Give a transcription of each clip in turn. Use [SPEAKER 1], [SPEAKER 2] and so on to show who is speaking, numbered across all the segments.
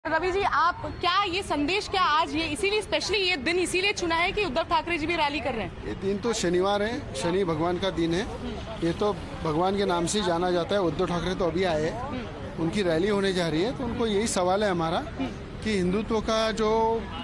[SPEAKER 1] रवि जी, आप क्या ये संदेश क्या आज ये इसीलिए स्पेशली ये दिन इसीलिए चुना है कि उद्धव ठाकरे जी भी रैली कर रहे हैं?
[SPEAKER 2] ये दिन तो शनिवार है, शनि भगवान का दिन है। ये तो भगवान के नाम से जाना जाता है। उद्धव ठाकरे तो अभी आए, उनकी रैली होने जा रही है, तो उनको यही सवाल है हमारा कि हिंदुत्व का जो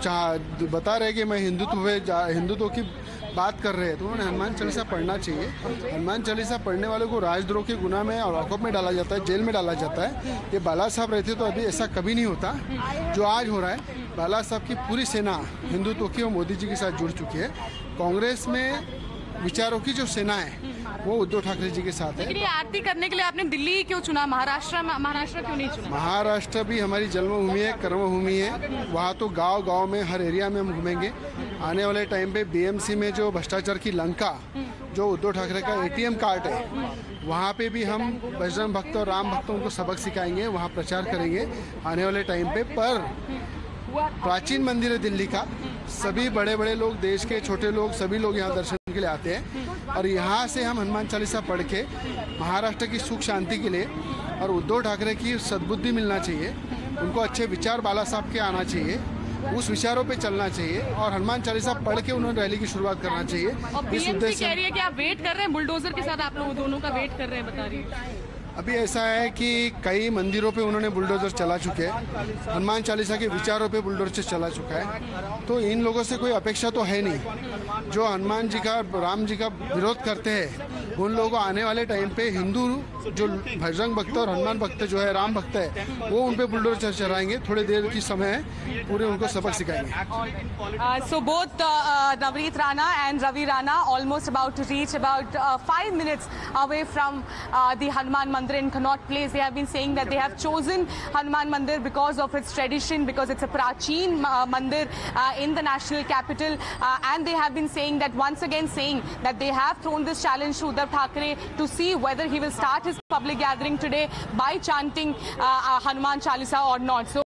[SPEAKER 2] बता रहे कि मैं हिंदुत्व की बात कर रहे हैं, तो उन्होंने हनुमान चालीसा पढ़ना चाहिए। हनुमान चालीसा पढ़ने वालों को राजद्रोह के गुनाह में और लॉकअप में डाला जाता है, जेल में डाला जाता है। ये बाला साहब रहते तो अभी ऐसा कभी नहीं होता जो आज हो रहा है। बाला साहब की पूरी सेना हिंदुत्व की और मोदी जी के साथ जुड़ चुकी है। कांग्रेस में विचारों की जो सेना है वो उद्धव ठाकरे जी के साथ है।
[SPEAKER 1] लेकिन ये आरती करने के लिए आपने दिल्ली क्यों चुना, महाराष्ट्र क्यों नहीं चुना?
[SPEAKER 2] महाराष्ट्र भी हमारी जन्मभूमि है, कर्मभूमि है। वहाँ तो गांव गांव में हर एरिया में हम घूमेंगे। आने वाले टाइम पे बीएमसी में जो भ्रष्टाचार की लंका, जो उद्धव ठाकरे का एटीएम कार्ड है, वहाँ पे भी हम बजरंग भक्त और राम भक्तों को सबक सिखाएंगे, वहाँ प्रचार करेंगे आने वाले टाइम पे। पर प्राचीन मंदिर है दिल्ली का, सभी बड़े बड़े लोग, देश के छोटे लोग, सभी लोग यहाँ दर्शन के लिए आते हैं। और यहाँ से हम हनुमान चालीसा पढ़ के महाराष्ट्र की सुख शांति के लिए और उद्धव ठाकरे की सद्बुद्धि मिलना चाहिए, उनको अच्छे विचार बाला साहब के आना चाहिए, उस विचारों पे चलना चाहिए और हनुमान चालीसा पढ़ के उन्होंने रैली की शुरुआत करना चाहिए।
[SPEAKER 1] इस उद्देश्य कह रही है कि आप वेट कर रहे हैं, बुलडोजर के साथ आप लोग दोनों का वेट कर रहे हैं, बता रही है।
[SPEAKER 2] अभी ऐसा है कि कई मंदिरों पे उन्होंने बुलडोजर चला चुके हैं, हनुमान चालीसा के विचारों पे बुलडोजर चला चुका है, तो इन लोगों से कोई अपेक्षा तो है नहीं। जो हनुमान जी का, राम जी का विरोध करते हैं, उन लोगों को आने वाले टाइम पे हिंदू जो बजरंग भक्त और हनुमान भक्त जो है, राम भक्त है, वो उन पे बुलडोजर चलाएंगे। थोड़ी देर की समय है, पूरे उनको सबक सिखाएंगे।
[SPEAKER 1] So both Navneet Rana and Ravi Rana almost about to reach about 5 minutes away from the Hanuman Mandir in Connaught Place. They have been saying that they have chosen Hanuman Mandir because of its tradition, because it's a Prachin Mandir in the national capital, and they have been saying that once again that they have thrown this challenge to Uddhav Thackeray to see whether he will start his public gathering today by chanting Hanuman Chalisa or not. So